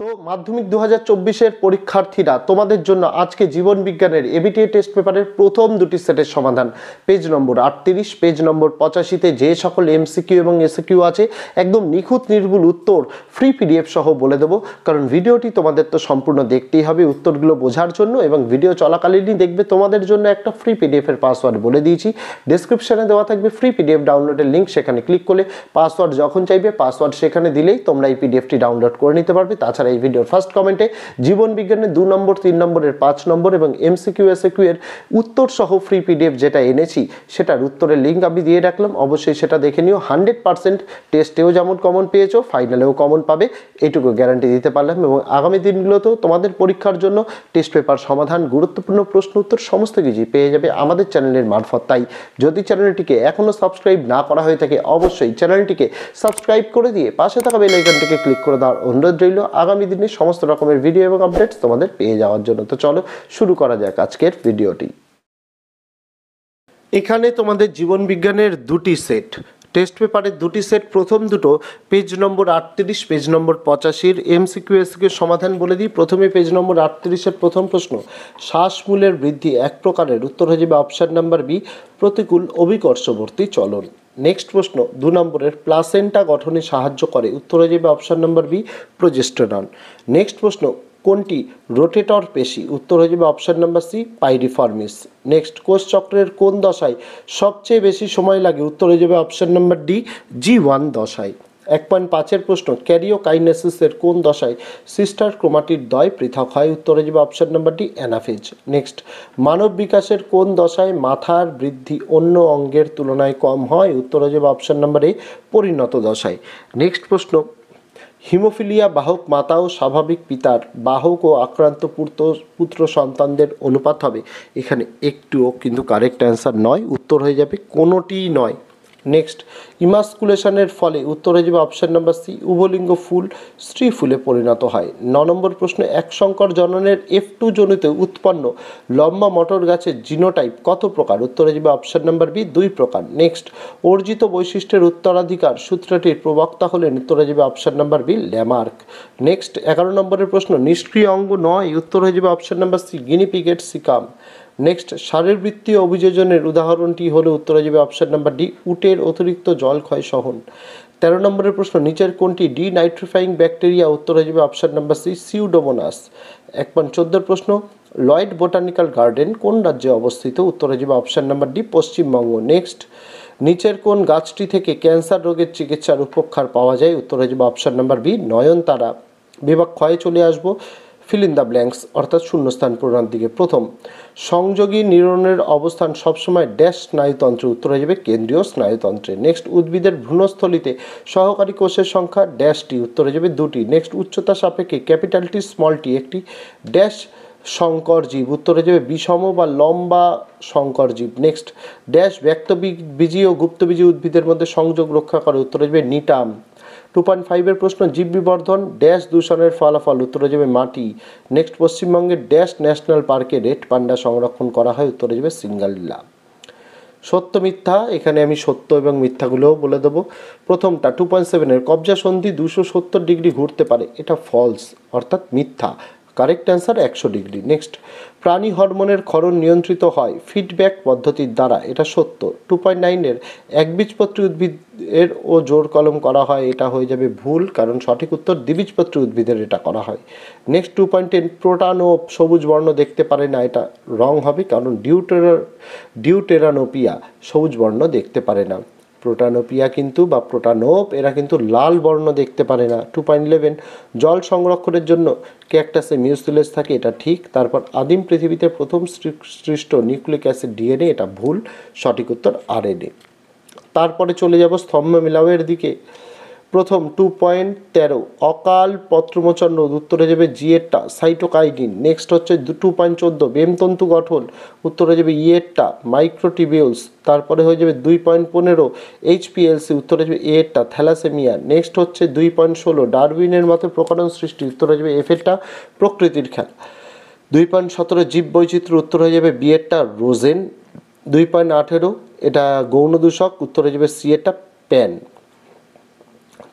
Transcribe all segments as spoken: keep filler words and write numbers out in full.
তো মাধ্যমিক দু হাজার চব্বিশের পরীক্ষার্থীরা তোমাদের জন্য আজকে জীবন বিজ্ঞানের এবিটিএ টেস্ট পেপারের প্রথম দুটি সেটের সমাধান পেজ নম্বর আটত্রিশ পেজ নম্বর পঁচাশিতে যে সকল এমসিকিউ এবং এসকিউ আছে একদম নিখুঁত নির্ভুল উত্তর ফ্রি পিডিএফ সহ বলে দেবো, কারণ ভিডিওটি তোমাদের তো সম্পূর্ণ দেখতেই হবে উত্তরগুলো বোঝার জন্য, এবং ভিডিও চলাকালীনই দেখবে তোমাদের জন্য একটা ফ্রি পিডিএফ এর পাসওয়ার্ড বলে দিয়েছি। ডেসক্রিপশনে দেওয়া থাকবে ফ্রি পিডিএফ ডাউনলোডের লিঙ্ক, সেখানে ক্লিক করলে পাসওয়ার্ড যখন চাইবে পাসওয়ার্ড সেখানে দিলেই তোমরা এই পিডিএফটি ডাউনলোড করে নিতে পারবে। তাছাড়া এই ভিডিওর ফার্স্ট কমেন্টে জীবন বিজ্ঞানের দু নম্বর তিন নম্বরের পাঁচ নম্বর এবং এমসিকিউ এসকিউ এর উত্তর সহ ফ্রি পিডিএফ যেটা এনেছি সেটার উত্তরের লিঙ্ক আমি দিয়ে রাখলাম, অবশ্যই সেটা দেখে নিও। হান্ড্রেড পার্সেন্ট টেস্টেও যেমন কমন পেয়েছো ফাইনালেও কমন পাবে, এইটুকু গ্যারান্টি দিতে পারলাম। এবং আগামী দিনগুলোতেও তোমাদের পরীক্ষার জন্য টেস্ট পেপার সমাধান, গুরুত্বপূর্ণ প্রশ্ন উত্তর সমস্ত কিছুই পেয়ে যাবে আমাদের চ্যানেলের মারফত। তাই যদি চ্যানেলটিকে এখনও সাবস্ক্রাইব না করা হয়ে থাকে অবশ্যই চ্যানেলটিকে সাবস্ক্রাইব করে দিয়ে পাশে থাকা বেল আইকনটিকে ক্লিক করে দেওয়ার অনুরোধ রইল আগামী দিনে সমস্ত রকমের ভিডিও এবং আপডেটস তোমাদের পেয়ে যাওয়ার জন্য। তো চলো শুরু করা যাক আজকের ভিডিওটি। এখানে তোমাদের জীবন বিজ্ঞানের দুটি সেট টেস্ট পেপারের দুটি সেট, প্রথম দুটো পেজ নম্বর আটত্রিশ পেজ নম্বর পঁচাশির এমসিকিউ এসকিউ সমাধান বলে দিই। প্রথমে পেজ নম্বর আটত্রিশের প্রথম প্রশ্ন, শ্বাসমূলের বৃদ্ধি এক প্রকারের, উত্তর হয়ে যাবে অপশন নাম্বার বি প্রতিকূল অভিকর্ষবর্তী চলন। নেক্সট প্রশ্ন দু নম্বরের প্লাসেন্টা গঠনে সাহায্য করে, উত্তর হয়ে যাবে option number B progesterone. Next প্রশ্ন কোনটি রোটেটর পেশি, উত্তর হয়ে যাবে option number C piriformis. Next কোষ চক্রের কোন দশায় সবচেয়ে বেশি সময় লাগে, উত্তর হয়ে যাবে option number D G one দশায়। এক পয়েন্ট পাঁচের প্রশ্ন ক্যারিওকাইনেসিসের কোন দশায় সিস্টার ক্রোমাটিড দ্বয় পৃথক হয়, উত্তর হয়ে যাবে option number D anaphase. Next মানব বিকাশের কোন দশায় মাথার বৃদ্ধি অন্য অঙ্গের তুলনায় কম হয়, উত্তর হয়ে যাবে অপশন নাম্বার এ পরিণত দশায়। নেক্সট প্রশ্ন হিমোফিলিয়া বাহক মাতা ও স্বাভাবিক পিতার বাহক ও আক্রান্ত পুত্র পুত্র সন্তানদের অনুপাত হবে, এখানে একটুও কিন্তু কারেক্ট অ্যান্সার নয়, উত্তর হয়ে যাবে কোনোটিই নয়। নেক্সট ইমাস্কুলেশনের ফলে, উত্তর হয়ে যাবে অপশন নাম্বার সি উভলিঙ্গ ফুল স্ত্রী ফুলে পরিণত হয়। ন নম্বর প্রশ্ন এক সংকর জননের এফ টু জনিতে উৎপন্ন লম্বা মটর গাছের জিনোটাইপ কত প্রকার, উত্তর হয়ে যাবে অপশন নাম্বার বি দুই প্রকার। নেক্সট অর্জিত বৈশিষ্ট্যের উত্তরাধিকার সূত্রটির প্রবক্তা হলেন, উত্তর হয়ে যাবে option number B Lamarck. Next এগারো নম্বরের প্রশ্ন নিষ্ক্রিয় অঙ্গ নয়, উত্তর হয়ে যাবে অপশন নাম্বার সি গিনিপিগেট সিকাম। নেক্সট শারীরবৃত্তীয় অভিযোজনের উদাহরণটি হলো, উত্তর হয়ে যাবে অপশন নাম্বার ডি উটের অতিরিক্ত জল ক্ষয় সহন। তেরো নম্বরের প্রশ্ন নিচের কোনটি ডি নাইট্রিফাইং ব্যাকটেরিয়া, উত্তর হয়ে যাবে অপশন নাম্বার সি সিউডোমোনাস। এক পয়েন্ট চোদ্দোর প্রশ্ন লয়েড বোটানিক্যাল গার্ডেন কোন রাজ্যে অবস্থিত, উত্তর হয়ে যাবে option number D Paschimbanga. Next নিচের কোন গাছটি থেকে ক্যান্সার রোগের চিকিৎসার উপকার পাওয়া যায়, উত্তর হয়ে যাবে অপশন নাম্বার বি নয়নতারা। বিভাগ ক্ষয়ে চলে আসবো, ফিল ইন দ্য ব্ল্যাঙ্কস অর্থাৎ শূন্যস্থান পূরণের দিকে। প্রথম সংযোগী নিউরনের অবস্থান সবসময় ড্যাশ স্নায়ুতন্ত্রে, উত্তর হয়ে যাবে কেন্দ্রীয় স্নায়ুতন্ত্রে। নেক্সট উদ্ভিদের ভ্রূণস্থলিতে সহকারী কোষের সংখ্যা ড্যাশটি, উত্তর হয়ে যাবে দুটি। নেক্সট উচ্চতা সাপেক্ষে ক্যাপিটাল টি স্মল টি একটি ড্যাশ সংকর জীব, উত্তর হয়ে যাবে বিষম বা লম্বা সংকর জীব। নেক্সট ড্যাশ ব্যক্তবীজী ও গুপ্তবীজী উদ্ভিদের মধ্যে সংযোগ রক্ষা করে, উত্তর হয়ে যাবে নিটাম। টু পয়েন্ট ফাইভের প্রশ্ন জীব বিবর্ধন ড্যাশ দূষণের ফলাফল, উত্তর হয়ে যাবে মাটি। নেক্সট পশ্চিমবঙ্গের ড্যাশ ন্যাশনাল পার্কে রেড পান্ডা সংরক্ষণ করা হয়, উত্তর হয়ে যাবে সিঙ্গালিলা। সত্য মিথ্যা, এখানে আমি সত্য এবং মিথ্যাগুলোও বলে দেবো। প্রথমটা টু পয়েন্ট সেভেনের কবজা সন্ধি দুশো সত্তর ডিগ্রি ঘুরতে পারে, এটা ফলস অর্থাৎ মিথ্যা, কারেক্ট অ্যান্সার একশো ডিগ্রি। নেক্সট প্রাণী হরমোনের ক্ষরণ নিয়ন্ত্রিত হয় ফিডব্যাক পদ্ধতির দ্বারা, এটা সত্য। টু পয়েন্ট নাইনের একবীজপত্রী উদ্ভিদের ও জোর কলম করা হয়, এটা হয়ে যাবে ভুল, কারণ সঠিক উত্তর দ্বিবীজপত্রী উদ্ভিদের এটা করা হয়। Next two point ten protanope সবুজ বর্ণ দেখতে পারে না, এটা রং হবে, কারণ ডিউটেরা ডিউটেরানোপিয়া সবুজ বর্ণ দেখতে পারে না। প্রোটানোপিয়া কিন্তু বা প্রোটানোপ এরা কিন্তু লাল বর্ণ দেখতে পারে না। টু পয়েন্ট ইলেভেন জল সংরক্ষণের জন্য ক্যাকটাসে মিউসিলেজ থাকে, এটা ঠিক। তারপর আদিম পৃথিবীতে প্রথম সৃষ্ট নিউক্লিক অ্যাসিড ডিএনএ, এটা ভুল, সঠিক উত্তর আরএনএ। তারপরে চলে যাব স্তম্ভ মিলাওয়ের দিকে। প্রথম টু পয়েন্ট তেরো অকাল পত্রমোচন রোধ, উত্তর হয়ে যাবে জিএরটা সাইটোকাইনিন। নেক্সট হচ্ছে টু পয়েন্ট চোদ্দো বেমতন্তু গঠন, উত্তর হয়ে যাবে ইয়েরটা মাইক্রোটিবিউলস। তারপরে হয়ে যাবে দুই পয়েন্ট পনেরো এইচপিএলসি, উত্তর হয়ে যাবে এরটা থ্যালাসেমিয়া। নেক্সট হচ্ছে দুই পয়েন্ট ষোলো ডারউইনের মতে প্রকরণ সৃষ্টি, উত্তর হয়ে যাবে এফেরটা প্রকৃতির খেলা। দুই পয়েন্ট সতেরো জীব বৈচিত্র্য, উত্তর হয়ে যাবে বিয়েরটা রোজেন। দুই পয়েন্ট আঠেরো এটা গৌণ দূষক, উত্তর হয়ে যাবে সিয়েরটা প্যান।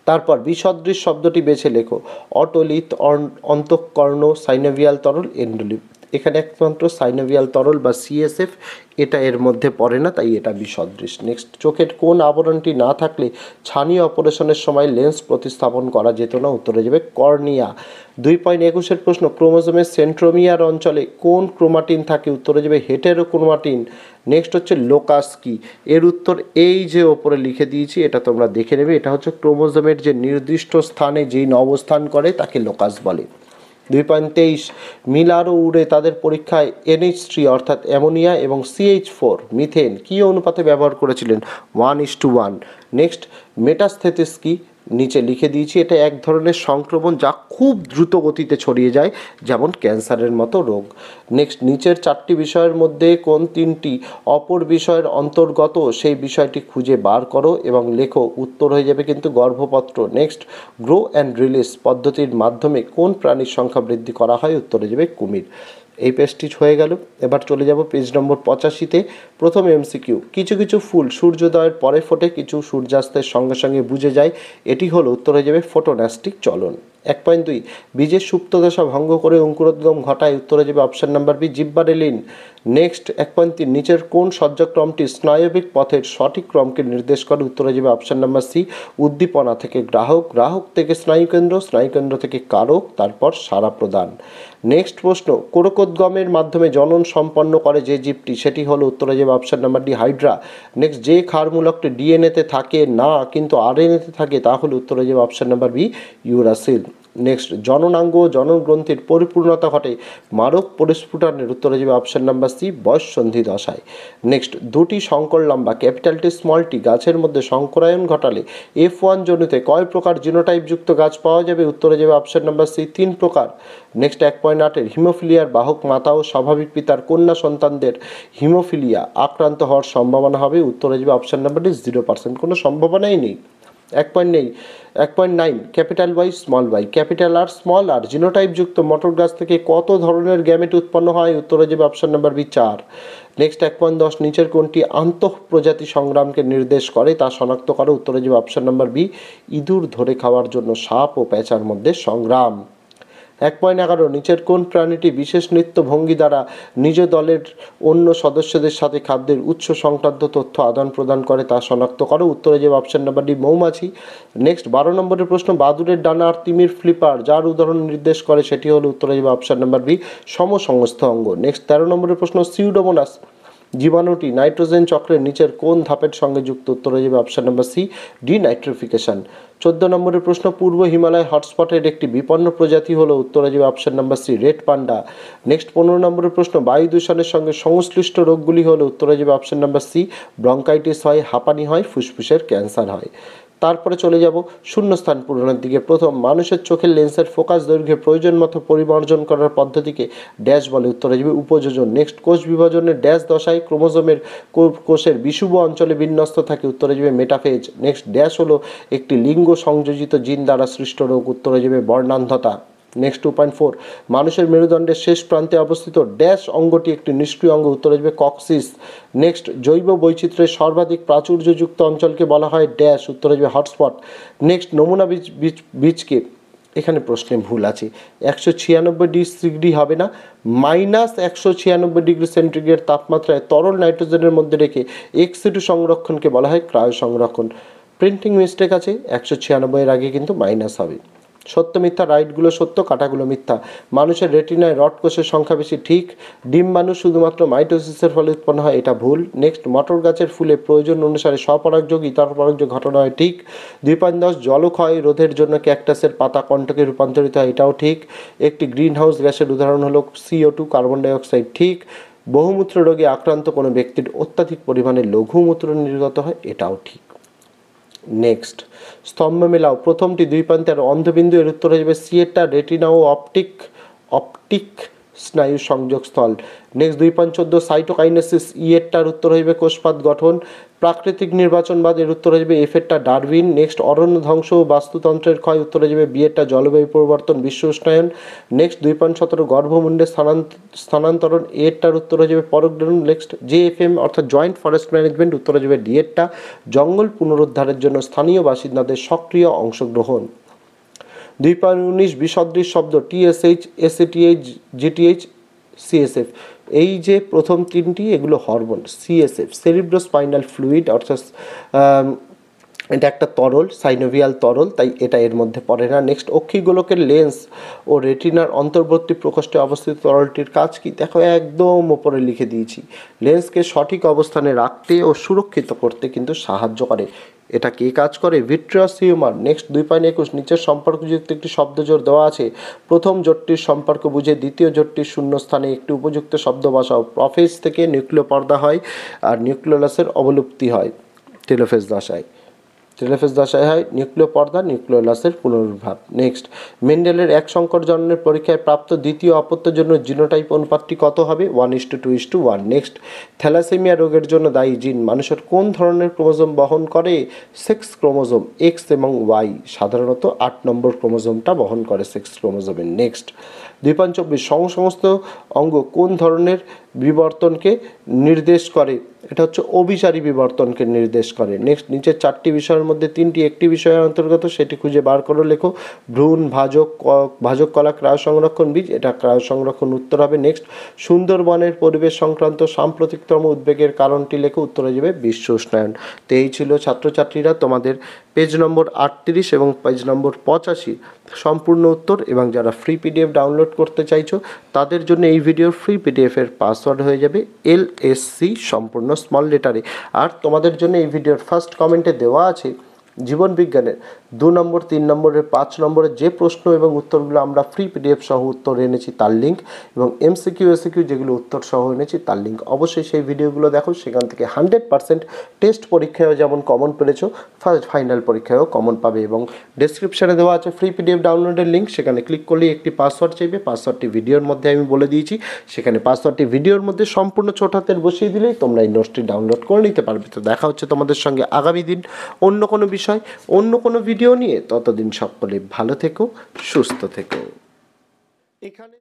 তারপর বিসদৃশ শব্দটি বেছে লেখো। অটোলিথ, অন্তঃকর্ণ, সাইনোভিয়াল তরল, এন্ডোলিথ। এখানে একমাত্র সাইনোভিয়াল তরল বা সিএসএফ এটা এর মধ্যে পড়ে না, তাই এটা বিসদৃশ। নেক্সট, চোখের কোন আবরণটি না থাকলে ছানি অপারেশনের সময় লেন্স প্রতিস্থাপন করা যেত না? উত্তরে যাবে কর্নিয়া। দুই পয়েন্ট একুশের প্রশ্ন, ক্রোমোজোমের সেন্ট্রোমিয়ার অঞ্চলে কোন ক্রোমাটিন থাকে? উত্তরে যাবে হেটেরোক্রোমাটিন। নেক্সট হচ্ছে লোকাস কি? এর উত্তর এই যে ওপরে লিখে দিয়েছি, এটা তোমরা দেখে নেবে। এটা হচ্ছে ক্রোমোজোমের যে নির্দিষ্ট স্থানে যেই অবস্থান করে তাকে লোকাস বলে। দুই পয়েন্ট তেইশ, মিলার ও উড়ে তাদের পরীক্ষায় এনএইচ থ্রি অর্থাৎ অ্যামোনিয়া এবং সিএইচ ফোর মিথেন কী অনুপাতে ব্যবহার করেছিলেন? One is two one. Next, মেটাস্থেসিস কি? নিচে লিখে দিয়েছি, এটা এক ধরনের সংক্রমণ যা খুব দ্রুত গতিতে ছড়িয়ে যায়, যেমন ক্যান্সারের মতো রোগ। নেক্সট, নিচের চারটি বিষয়ের মধ্যে কোন তিনটি অপর বিষয়ের অন্তর্গত সেই বিষয়টি খুঁজে বার করো এবং লেখো। উত্তর হয়ে যাবে কিন্তু গর্ভপত্র। নেক্সট, গ্রো অ্যান্ড রিলিজ পদ্ধতির মাধ্যমে কোন প্রাণীর সংখ্যা বৃদ্ধি করা হয়? উত্তরে যাবে কুমির। এই পেজটি হয়ে গেল। এবার চলে যাব পেজ নম্বর পঁচাশিতে। প্রথম এমসিকিউ, কিছু কিছু ফুল সূর্যোদয়ের পরে ফোটে, কিছু সূর্যাস্তের সঙ্গে সঙ্গে বুঝে যায়, এটি হলো উত্তর হয়ে যাবে ফোটোন্যাস্টিক চলন। এক পয়েন্ট দুই, বীজের সুপ্তদশা ভঙ্গ করে অঙ্কুরোদ্গম ঘটায়, উত্তরে যাবে option number B gibberellin. Next, এক পয়েন্ট তিন, নিচের কোন সজ্জাক্রমটি স্নায়বিক পথের সঠিক ক্রমকে নির্দেশ করে? উত্তরে যাবে অপশান নাম্বার সি উদ্দীপনা থেকে গ্রাহক, গ্রাহক থেকে স্নায়ুকেন্দ্র, স্নায়ুকেন্দ্র থেকে কারক, তারপর সাড়া প্রদান। নেক্সট প্রশ্ন, কোরকোদ্গমের মাধ্যমে জনন সম্পন্ন করে যে জীবটি, সেটি হলো উত্তরে যাবে option number D hydra. Next, যে ক্ষারমূলকটি ডিএনএতে থাকে না কিন্তু আরএনএতে থাকে তা হলো উত্তরে যাবে option number B uracil. Next, জননাঙ্গ জনন গ্রন্থির পরিপূর্ণতা ঘটে মারক পরিস্ফুটনের, উত্তরে যাবে অপশান নাম্বার সি বয়ঃসন্ধি দশায়। নেক্সট, দুটি সংকর লম্বা ক্যাপিটাল টি স্মল টি গাছের মধ্যে সংকরায়ন ঘটালে এফ ওয়ান জনিতে কয় প্রকার জিনোটাইপযুক্ত গাছ পাওয়া যাবে? উত্তরে যাবে অপশান নাম্বার সি তিন প্রকার। নেক্সট, এক পয়েন্ট আটের, হিমোফিলিয়ার বাহক মাতা ও স্বাভাবিক পিতার কন্যা সন্তানদের হিমোফিলিয়া আক্রান্ত হওয়ার সম্ভাবনা হবে? উত্তরে যাবে option number D zero percent, কোনো সম্ভাবনাই নেই। এক পয়েন্ট নেই এক point nine, capital Y small Y capital R small R জিনোটাইপযুক্ত মটর গাছ থেকে কত ধরনের গ্যামেট উৎপন্ন হয়? উত্তরে যাবে অপশান নাম্বার বি চার। নেক্সট, এক পয়েন্ট দশ, নিচের কোনটি আন্তঃপ্রজাতি সংগ্রামকে নির্দেশ করে তা শনাক্ত করো? উত্তরে যাবে অপশান নাম্বার বি ইঁদুর ধরে খাওয়ার জন্য সাপ ও প্যাঁচার মধ্যে সংগ্রাম। এক পয়েন্ট এগারো, নিচের কোন প্রাণীটি বিশেষ নৃত্য ভঙ্গি দ্বারা নিজ দলের অন্য সদস্যদের সাথে খাদ্যের উৎস সংক্রান্ত তথ্য আদান প্রদান করে তা শনাক্ত করো? উত্তরে যাবে অপশান নাম্বার ডি মৌমাছি। নেক্সট, বারো নম্বরের প্রশ্ন, বাদুড়ের ডানা আর তিমির ফ্লিপার যার উদাহরণ নির্দেশ করে সেটি হলো উত্তরে যাবে অপশান নাম্বার বি সমসংস্থ অঙ্গ। নেক্সট, তেরো নম্বরের প্রশ্ন, সিউডোমোনাস জীবাণুটি নাইট্রোজেন চক্রের নিচের কোন ধাপের সঙ্গে যুক্ত? উত্তর হয়ে যাবে অপশান নাম্বার সি ডিনাইট্রিফিকেশন। চোদ্দ নম্বরের প্রশ্ন, পূর্ব হিমালয় হটস্পটের একটি বিপন্ন প্রজাতি হলো? উত্তর হয়ে যাবে option number C red panda. Next, পনেরো নম্বরের প্রশ্ন, বায়ু দূষণের সঙ্গে সংশ্লিষ্ট রোগগুলি হলো? উত্তর হয়ে যাবে অপশান নাম্বার সি ব্রঙ্কাইটিস হয়, হাঁপানি হয়, ফুসফুসের ক্যান্সার হয়। তারপরে চলে যাব শূন্যস্থান পূরণের দিকে। প্রথম, মানুষের চোখের লেন্সের ফোকাস দৈর্ঘ্যে প্রয়োজন মতো পরিমার্জন করার পদ্ধতিকে ড্যাশ বলে? উত্তরে যাবে উপযোজন। নেক্সট, কোষ বিভাজনের ড্যাশ দশায় ক্রোমোজোমের কোষের বিষুব অঞ্চলে বিন্যস্ত থাকে? উত্তরে যাবে মেটাফেজ। নেক্সট, ড্যাশ হলো একটি লিঙ্গ সংযোজিত জিন দ্বারা সৃষ্ট রোগ? উত্তরে যাবে বর্ণান্ধতা। নেক্সট, টু পয়েন্ট ফোর, মানুষের মেরুদণ্ডের শেষ প্রান্তে অবস্থিত ড্যাশ অঙ্গটি একটি নিষ্ক্রিয় অঙ্গ? উত্তরে যাবে কক্সিস। নেক্সট, জৈব বৈচিত্র্যের সর্বাধিক প্রাচুর্যযুক্ত অঞ্চলকে বলা হয় ড্যাশ? উত্তরে যাবে হটস্পট। নেক্সট, নমুনা বীজ বীজ বীজকে, এখানে প্রশ্নে ভুল আছে, একশো ছিয়ানব্বই ডিগ্রি হবে না, মাইনাস একশো ছিয়ানব্বই ডিগ্রি সেন্টিগ্রেড তাপমাত্রায় তরল নাইট্রোজেনের মধ্যে রেখে এক্সিটু সংরক্ষণকে বলা হয় ক্রায়ো সংরক্ষণ। প্রিন্টিং মিস্টেক আছে, একশো ছিয়ানব্বই এর আগে কিন্তু মাইনাস হবে। সত্য মিথ্যা, রাইটগুলো সত্য, কাটাগুলো মিথ্যা। মানুষের রেটিনায় রড কোষের সংখ্যা বেশি, ঠিক। ডিম মানুষ শুধুমাত্র মাইটোসিসের ফলে উৎপন্ন হয়, এটা ভুল। নেক্সট, মটর গাছের ফুলে প্রয়োজন অনুসারে স্বপরাগযোগ ইতরপরাগযোগ ঘটনা হয়, ঠিক। দুই পয়েন্ট দশ, জলক্ষয় রোধের জন্য ক্যাকটাসের পাতা কণ্টকে রূপান্তরিত হয়, এটাও ঠিক। একটি গ্রিন হাউস গ্যাসের উদাহরণ হলো সিও টু কার্বন ডাইঅক্সাইড, ঠিক। বহুমূত্র রোগে আক্রান্ত কোনো ব্যক্তির অত্যাধিক পরিমাণে লঘুমূত্র নির্গত হয়, এটাও ঠিক। নেক্সট, স্তম্ভ মেলাও প্রথমটি দুই প্রান্তের অন্ধবিন্দু, এর উত্তর হয়ে যাবে সিয়েটা রেটিনা ও অপটিক অপটিক স্নায়ু সংযোগস্থল। নেক্সট দুই পয়েন্ট চোদ্দো সাইটোকাইনেসিস, ই এরটার উত্তর হইবে কোষপাত গঠন। প্রাকৃতিক নির্বাচনবাদ, এর উত্তর হয়ে যাবে এফ এরটা ডারউইন। নেক্সট অরণ্য ধ্বংস ও বাস্তুতন্ত্রের ক্ষয়, উত্তর হয়ে যাবে বি এরটা জলবায়ু পরিবর্তন বিশ্ব উষ্ণায়ন। নেক্সট দুই পয়েন্ট সতেরো গর্ভমুণ্ডের স্থানান্তরণ, এরটার উত্তর হয়ে যাবে পরগ্রহণ। নেক্সট জে এফ এম অর্থাৎ জয়েন্ট ফরেস্ট ম্যানেজমেন্ট, উত্তর হয়ে যাবে ডি এরটা জঙ্গল পুনরুদ্ধারের জন্য স্থানীয় বাসিন্দাদের সক্রিয় অংশগ্রহণ। দুই পয়েন্ট উনিশ বিসদৃশ শব্দ, T S H, S A T H, G T H, C S F. এই যে প্রথম তিনটি এগুলো hormone. C S F cerebrospinal fluid অর্থাৎ এটা একটা তরল, সাইনোভিয়াল তরল, তাই এটা এর মধ্যে পড়ে না। নেক্সট অক্ষিগোলকের লেন্স ও রেটিনার অন্তর্বর্তী প্রকোষ্ঠে অবস্থিত তরলটির কাজ কি? দেখো একদম ওপরে লিখে দিয়েছি, লেন্সকে সঠিক অবস্থানে রাখতে ও সুরক্ষিত করতে কিন্তু সাহায্য করে। এটা কে কাজ করে? Vitreous humour. নেক্সট দুই পয়েন্ট একুশ নিচের সম্পর্কযুক্ত একটি শব্দজোড় দেওয়া আছে, প্রথম জোটটির সম্পর্ক বুঝে দ্বিতীয় জোটটির শূন্যস্থানে একটি উপযুক্ত শব্দ বসাও। প্রফেজ থেকে নিউক্লিয় পর্দা হয় আর নিউক্লিওলাসের অবলুপ্তি হয় টেলোফেজ দশায়। টেলোফেজ দশায় হয় নিউক্লিয় পর্দা, নিউক্লিওলাসের পুনরুদ্ভাব। নেক্সট মেন্ডেলের এক সংকর জননের পরীক্ষায় প্রাপ্ত দ্বিতীয় অপত্যের জন্য জিনোটাইপ অনুপাতটি কত হবে? One is two two is two one. Next thalassemia রোগের জন্য দায়ী জিন মানুষের কোন ধরনের ক্রোমোজোম বহন করে? সেক্স ক্রোমোজোম, এক্স এবং ওয়াই। সাধারণত আট নম্বর ক্রোমোজোমটা বহন করে সেক্স ক্রোমোজোমের। নেক্সট দুই পয়েন্ট চব্বিশ সংসমস্ত অঙ্গ কোন ধরনের বিবর্তনকে নির্দেশ করে? এটা হচ্ছে অভিসারী বিবর্তনকে নির্দেশ করে। নেক্সট নিচের চারটি বিষয়ের মধ্যে তিনটি একটি বিষয়ের অন্তর্গত, সেটি খুঁজে বার করে লেখো। ভ্রূণ, ভাজক, ভাজক কলা, ক্রায় সংরক্ষণ বীজ, এটা ক্রায় সংরক্ষণ উত্তর হবে। নেক্সট সুন্দরবনের পরিবেশ সংক্রান্ত সাম্প্রতিকতম উদ্বেগের কারণটি লেখো, উত্তর হয়ে যাবে বিশ্ব উষ্ণায়ন। তো এই ছিল ছাত্রছাত্রীরা তোমাদের পেজ নম্বর আটত্রিশ এবং পেজ নম্বর পঁচাশি সম্পূর্ণ উত্তর। এবং যারা ফ্রি পিডিএফ ডাউনলোড করতে চাইছো তাদের জন্য এই ভিডিওর ফ্রি পিডিএফের পাসওয়ার্ড হয়ে যাবে এল এস সি সম্পূর্ণ স্মল লেটারে। আর তোমাদের জন্য এই ভিডিওর ফার্স্ট কমেন্টে দেওয়া আছে জীবন বিজ্ঞানের দু নম্বর, তিন নম্বরের, পাঁচ নম্বরের যে প্রশ্ন এবং উত্তরগুলো আমরা ফ্রি পিডিএফ সহ উত্তর এনেছি তার লিঙ্ক, এবং এমসিকিউ এসিকিউ যেগুলো উত্তর সহ এনেছি তার লিঙ্ক। অবশ্যই সেই ভিডিওগুলো দেখো, সেখান থেকে হান্ড্রেড পার্সেন্ট টেস্ট পরীক্ষায়ও যেমন কমন পেরেছো ফার্স্ট ফাইনাল পরীক্ষায়ও কমন পাবে। এবং ডেসক্রিপশানে দেওয়া আছে ফ্রি পিডিএফ ডাউনলোডের লিঙ্ক, সেখানে ক্লিক করলেই একটি পাসওয়ার্ড চাইবে। পাসওয়ার্ডটি ভিডিওর মধ্যে আমি বলে দিয়েছি, সেখানে পাসওয়ার্ডটি ভিডিওর মধ্যে সম্পূর্ণ ছোট হাতের বসিয়ে দিলেই তোমরা এই নোটসটি ডাউনলোড করে নিতে পারবে। তো দেখা হচ্ছে তোমাদের সঙ্গে আগামী দিন অন্য কোনো বিষয়, অন্য কোনো ভিডিও নিয়ে। ততদিন সকলে ভালো থেকো, সুস্থ থেকো। এখানে